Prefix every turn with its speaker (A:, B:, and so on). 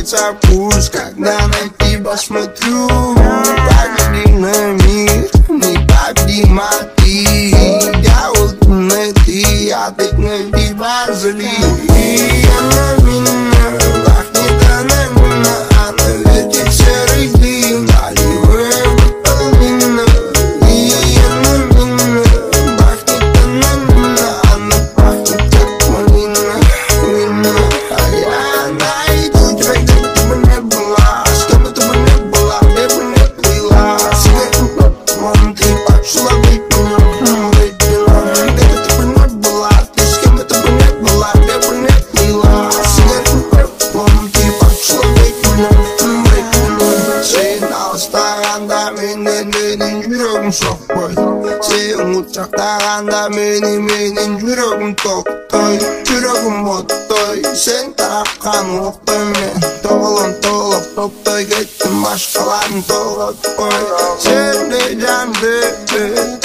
A: начинается путь, когда на тебя смотрю. Погляди на мир, непобедима ты. Я улыбный ты, а ты на тебя зли. И она меня пахнет, она меня, она ветер серый дым, наливая витамина. И она меня пахнет, она меня, она пахнет как малина, вина. А я найду тебя, где бы ты не была, с кем бы ты не была, где бы не плыла. Сигарету попом, ты пошла быть меня, Вредина. Где бы ты не была, ты с кем бы ты не была, где бы не плыла. Сигарету попом, ты пошла быть меня, Вредина. Сигнал старанда, менің жүрегім соқпай. Сен ұтсақтағанда менің жүрегім тоқтай. Жүрегім оттай, сен тарапқан оқтай. Мен тоғылын толып топтай кеттім, басқаларын толатпай. Сен де жанды